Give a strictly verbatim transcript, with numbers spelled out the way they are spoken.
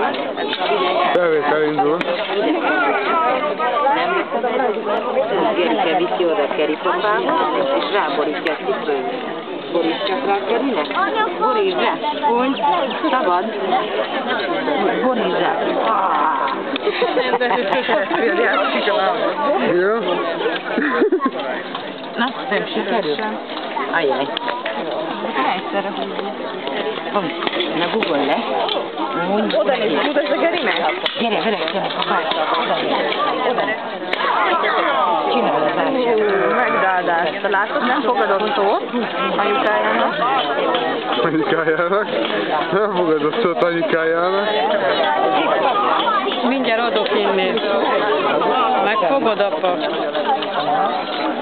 Felvétel indul. Gerike viszi oda keripapához, és ráborítja a cipőt. Borítsák rá Kerinek? Borítsd rá! Úgy, szabad! Borítsd rá! Jó? Na, nem sikerül? Ajjaj! Egyszerre húzni. Na, guggolj le! Úgy, Oda nézd, mutasd a Gerinek! gyere, gyere, gyere, papád! Oda nézd! Oda nézd! Csinálj az árcsát! Megdáldást. Látod, nem fogadott szót anyukájának. Anyukájának? Nem fogadott szót anyukájának. Mindjárt adok innét. Megfogod, apa?